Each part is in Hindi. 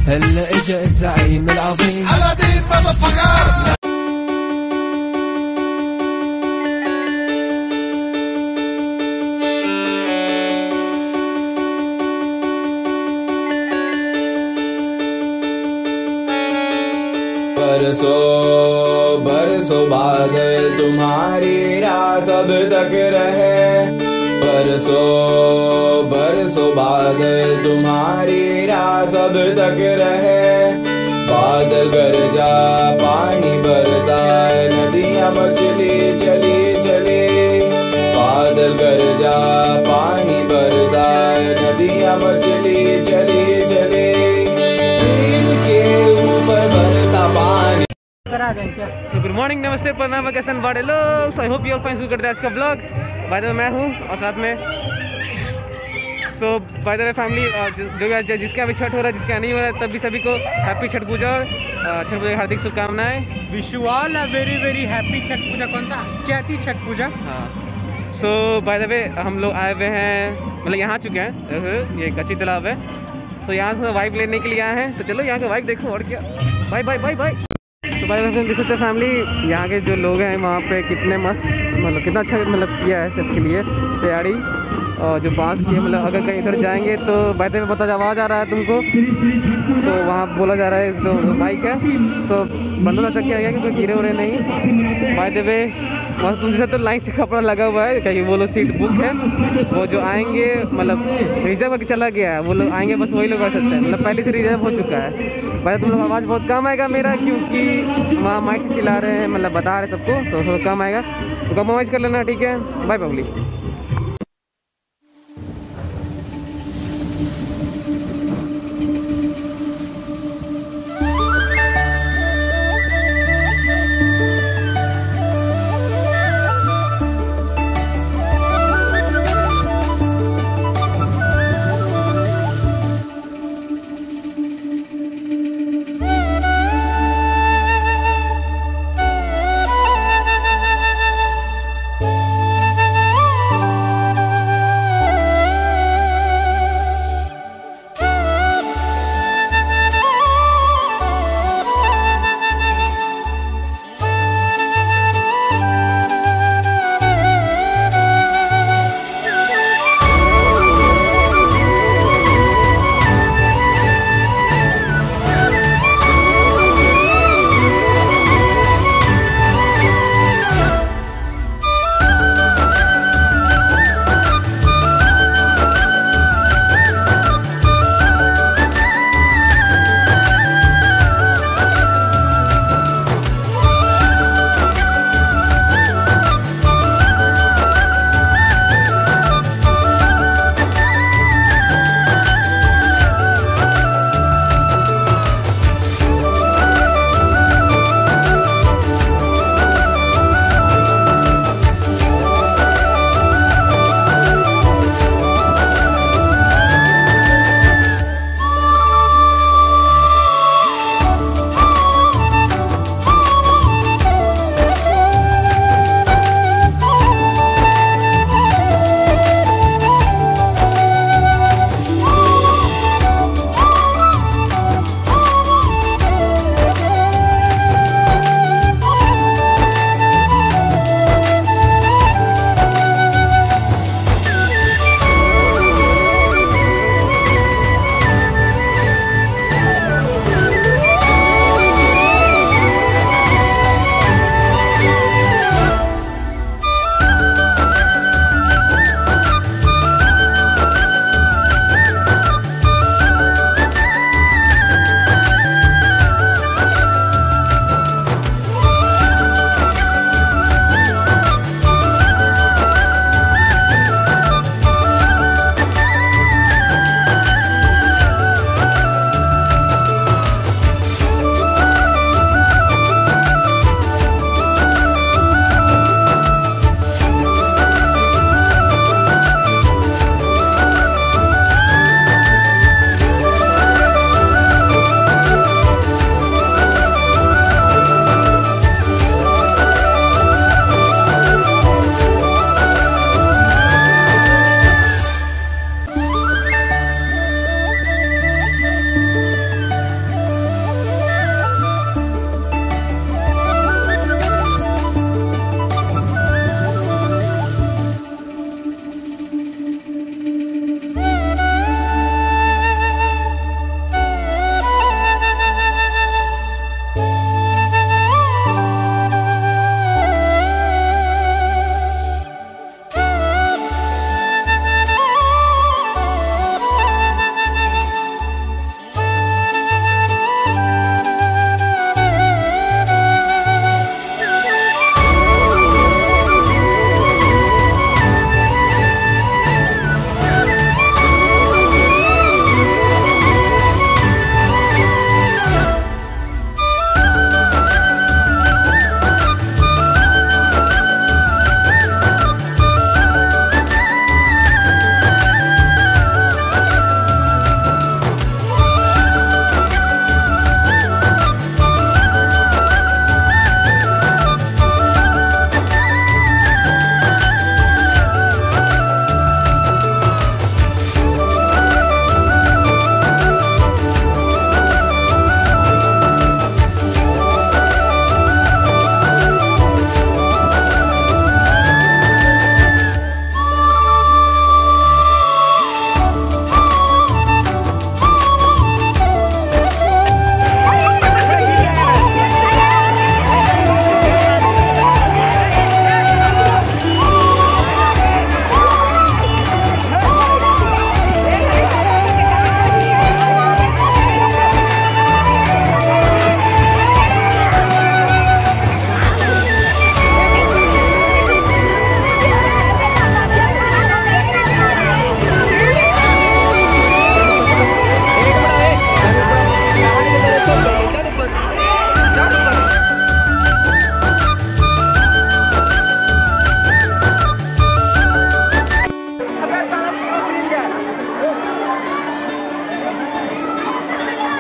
هلا اجا الزعيم العظيم ألادين مدفقر. बरसों बरसों बादल तुम्हारी राह सब तक रहे। बरसों बरसों बादल तुम्हारी राह सब तक रहे। बादल गरजा पानी बरसाए नदियां मचली चली चली। बादल गरजा पानी बरसाए नदियां मचली चली चली। रील के ऊपर बरसा पानी। So गुड मॉर्निंग, नमस्ते, प्रणाम, कैसे हैं बड़े लोग। So I hope you all fine. शुरू करते हैं आज का ब्लॉग। बाय द वे मैं हूँ और साथ में so by the way family जो जिसके अभी छठ हो रहा है, जिसका नहीं हो रहा है, तब भी सभी को हैप्पी छठ पूजा और छठ पूजा की हार्दिक शुभकामनाएं। Wish you all a very very happy Chhath Puja. कौन सा? चैती छठ पूजा। हाँ, सो बाय द वे हम लोग आए हुए हैं, मतलब यहाँ चुके हैं। ये कच्ची तालाब है, तो यहाँ से वाइब लेने के लिए आए हैं। तो चलो यहाँ का वाइब देखो और क्या। Bye bye bye bye. तो भाई वैसे देख सकते हैं फैमिली, यहाँ के जो लोग हैं वहाँ पे कितने मस्त, मतलब कितना अच्छा मतलब किया है सबके लिए तैयारी। और जो बांस की मतलब अगर कहीं इधर जाएंगे तो बाइक में पता आवाज़ आ रहा है तुमको, तो वहाँ बोला जा रहा है जो बाइक है सो बंदोबस्त किया गया कि कोई गिरे उरे नहीं। बाय द वे वहाँ तुम जैसे तो लाइन से कपड़ा लगा हुआ है, कहीं वो लोग सीट बुक है। वो जो आएंगे मतलब रिजर्व करके चला गया है, वो लोग आएंगे बस वही लोग बैठ सकते हैं, मतलब पहले से रिजर्व हो चुका है। भाई तुम लोग आवाज़ बहुत कम आएगा मेरा, क्योंकि वहाँ माइक से चिल्ला रहे हैं, मतलब बता रहे सबको, तो थोड़ा कम आएगा, तो कम्प्रोमाइज़ कर लेना, ठीक है। Bye public.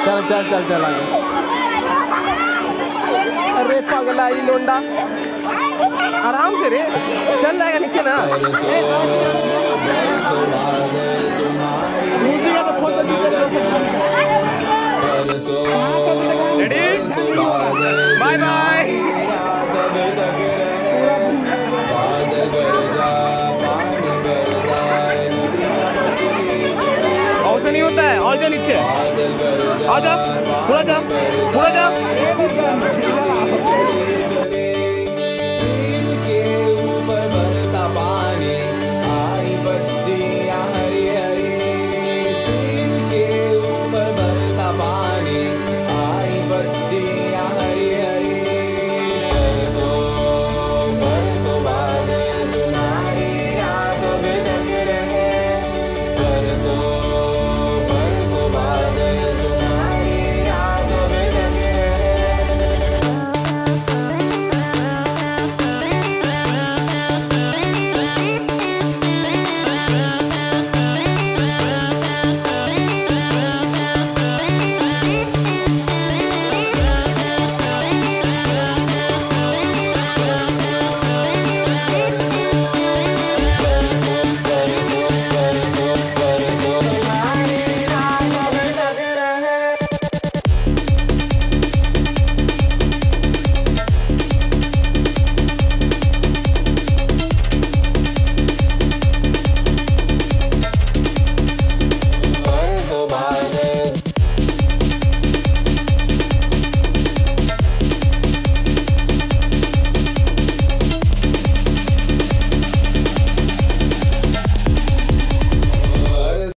चल चल चल चल आगे। अरे पगला ही लोंडा, आराम से रे, चल जाएगा नीचे ना। Ready, bye bye. ऐसा नहीं होता है, और जा नीचे, आ जा, थोड़ा जा, थोड़ा जा।